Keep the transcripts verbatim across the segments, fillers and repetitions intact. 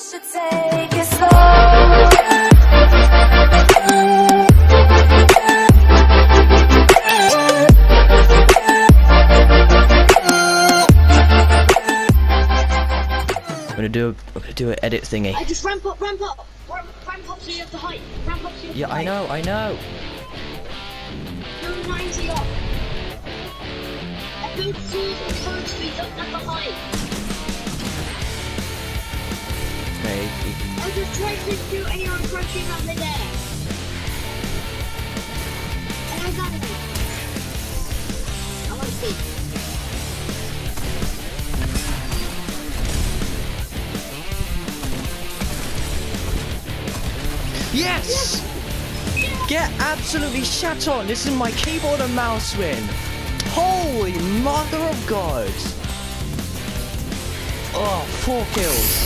should take it slow. I'm gonna do a, I'm gonna do an edit thingy. I just ramp up, ramp up, ramp, ramp up so you have the height. Ramp up so you have Yeah, the I height. know, I know. Go ninety up. I built tools and curve speed up at the height. Okay. I just tried to do anyone crouching up in there. And I got it. I want to see. Yes! Get absolutely shat on! This is my keyboard and mouse win! Holy mother of God! Oh, four kills!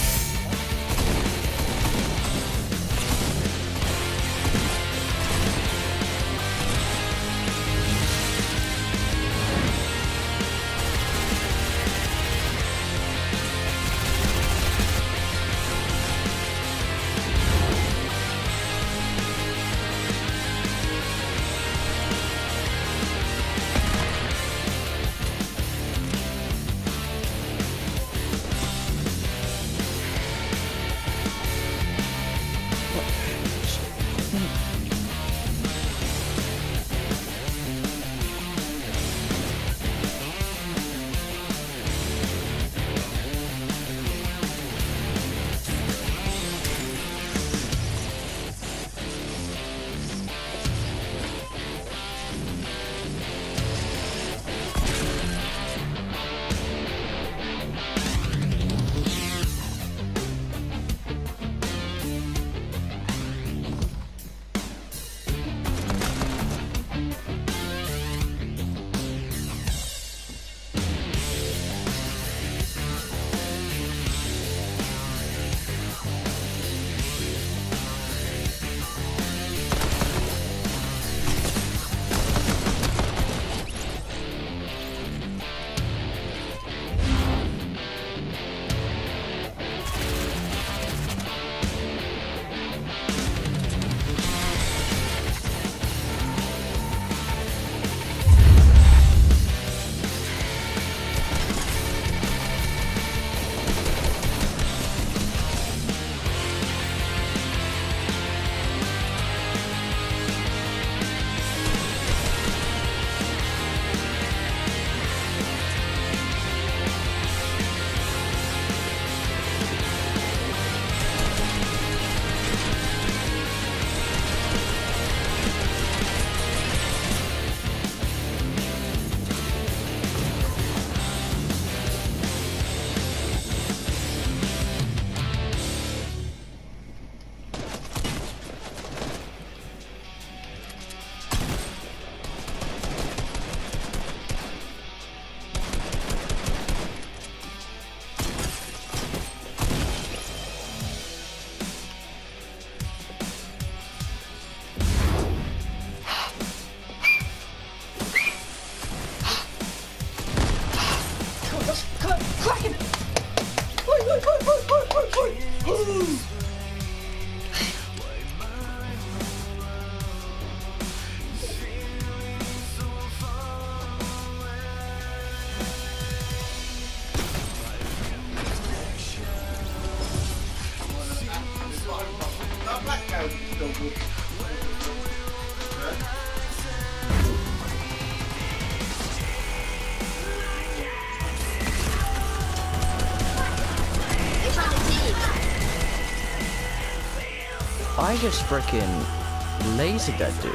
I just frickin' lasered that dude.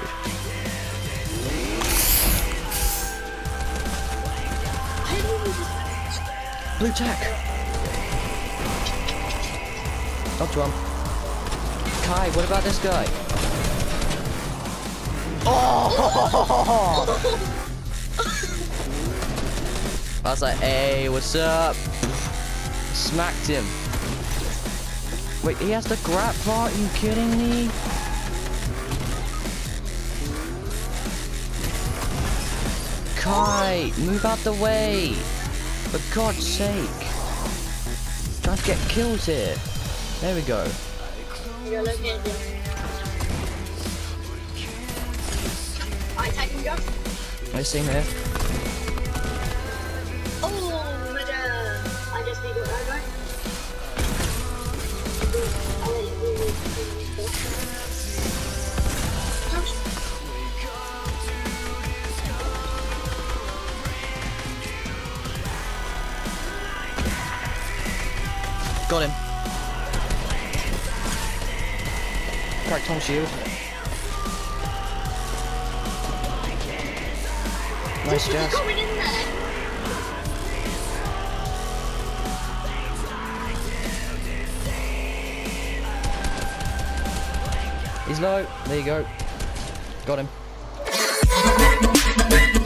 Blue tack. Up to him. Kai, what about this guy? Oh! I was like, hey, what's up? Smacked him. Wait, he has the grab bar? Are you kidding me? Kai, move out the way! For God's sake! Trying to get kills here. There we go. You're located. Alright, take him, go. I see him here. Oh, my God. I just need to go, right? I'll let you do it. Got him. Cracked Tom's shield. Nice jazz. Coming in there. He's low. There you go. Got him.